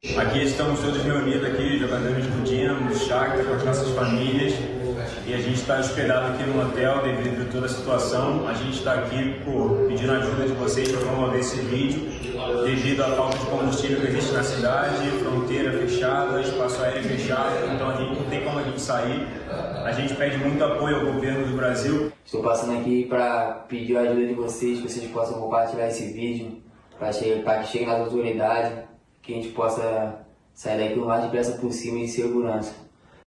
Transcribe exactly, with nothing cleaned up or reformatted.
Aqui estamos todos reunidos aqui, jogadores do Dinamo, do Shakhtar, com as nossas famílias. E a gente está hospedado aqui no hotel devido a toda a situação. A gente está aqui por, pedindo a ajuda de vocês para promover esse vídeo, devido à falta de combustível que existe na cidade, fronteira fechada, espaço aéreo fechado, então a gente não tem como a gente sair. A gente pede muito apoio ao governo do Brasil. Estou passando aqui para pedir a ajuda de vocês, que vocês possam compartilhar esse vídeo, para que chegue nas autoridades, que a gente possa sair daqui o mais depressa possível em segurança.